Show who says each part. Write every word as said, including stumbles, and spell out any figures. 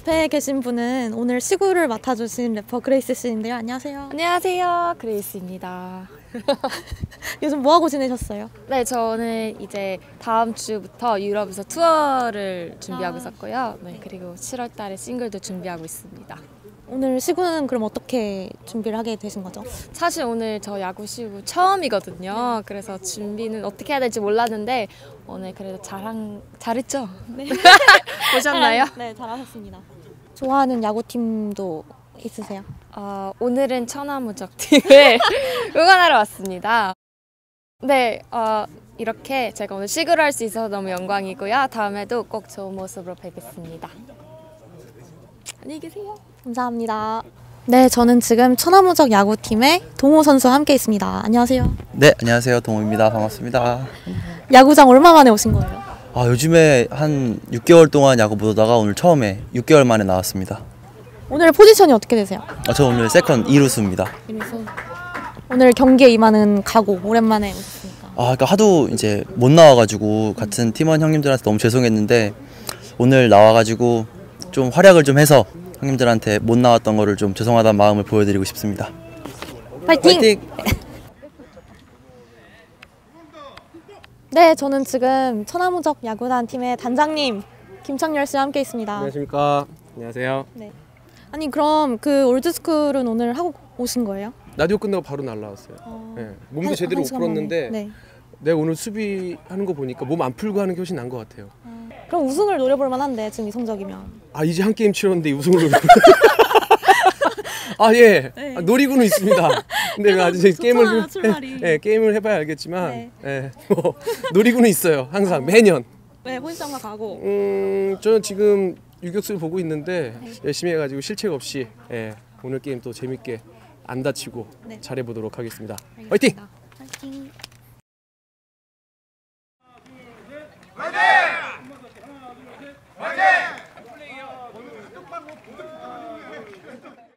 Speaker 1: 앞에 계신 분은 오늘 시구를 맡아주신 래퍼 그레이스 씨인데요. 안녕하세요.
Speaker 2: 안녕하세요, 그레이스입니다.
Speaker 1: 요즘 뭐하고 지내셨어요?
Speaker 2: 네, 저는 이제 다음 주부터 유럽에서 투어를 준비하고
Speaker 1: 아.
Speaker 2: 있었고요. 네, 그리고 칠월 달에 싱글도 준비하고 있습니다.
Speaker 1: 오늘 시구는 그럼 어떻게 준비를 하게 되신 거죠?
Speaker 2: 사실 오늘 저 야구 시구 처음이거든요. 그래서 준비는 어떻게 해야 될지 몰랐는데 오늘 그래도 잘한, 잘했죠?
Speaker 1: 네.
Speaker 2: 보셨나요?
Speaker 1: 네, 잘하셨습니다. 좋아하는 야구팀도 있으세요?
Speaker 2: 어, 오늘은 천하무적 팀을 응원하러 왔습니다. 네, 어, 이렇게 제가 오늘 시구를 할 수 있어서 너무 영광이고요. 다음에도 꼭 좋은 모습으로 뵙겠습니다. 안녕히 계세요.
Speaker 1: 감사합니다. 네, 저는 지금 천하무적 야구팀의 동호 선수와 함께 있습니다. 안녕하세요.
Speaker 3: 네, 안녕하세요. 동호입니다. 반갑습니다.
Speaker 1: 야구장 얼마 만에 오신 거예요?
Speaker 3: 아, 요즘에 한 육 개월 동안 야구 못 하다가 오늘 처음에 육 개월 만에 나왔습니다.
Speaker 1: 오늘 포지션이 어떻게 되세요?
Speaker 3: 아, 저 오늘 세컨 이 루수입니다.
Speaker 1: 오늘 경기에 임하는 각오 오랜만에 오셨으니까.
Speaker 3: 아, 그러니까 하도 이제 못 나와가지고 같은 팀원 형님들한테 너무 죄송했는데 오늘 나와가지고 좀 활약을 좀 해서 형님들한테 못 나왔던 거를 좀 죄송하다는 마음을 보여드리고 싶습니다.
Speaker 1: 파이팅!
Speaker 3: 파이팅!
Speaker 1: 네, 저는 지금 천하무적 야구단 팀의 단장님 김창렬 씨와 함께 있습니다.
Speaker 4: 안녕하십니까. 안녕하세요.
Speaker 1: 네. 아니 그럼 그 올드스쿨은 오늘 하고 오신 거예요?
Speaker 4: 라디오 끝나고 바로 날라왔어요.
Speaker 1: 어...
Speaker 4: 네, 몸도
Speaker 1: 한,
Speaker 4: 제대로
Speaker 1: 한
Speaker 4: 못 풀었는데
Speaker 1: 네.
Speaker 4: 내가 오늘 수비하는 거 보니까 몸 안 풀고 하는 게 훨씬 나은 것 같아요.
Speaker 1: 어... 그럼 우승을 노려볼 만한데 지금 이 성적이면.
Speaker 4: 아, 이제 한 게임 치렀는데 우승을 노리고 아, 예.
Speaker 1: 네.
Speaker 4: 아, 노리고는 있습니다. 근데 아직 게임을
Speaker 1: 좋잖아요, 출발이.
Speaker 4: 예, 게임을 해봐야 알겠지만
Speaker 1: 네.
Speaker 4: 예, 뭐 노리고는 있어요. 항상 매년.
Speaker 1: 네, 포지션과 가고.
Speaker 4: 음, 저는 지금 유격수를 보고 있는데
Speaker 1: 네.
Speaker 4: 열심히 해가지고 실책 없이 예, 오늘 게임 또 재밌게 안 다치고
Speaker 1: 네.
Speaker 4: 잘해보도록 하겠습니다.
Speaker 1: 알겠습니다.
Speaker 4: 화이팅!
Speaker 1: 화이팅!
Speaker 4: 화이팅! 화이팅!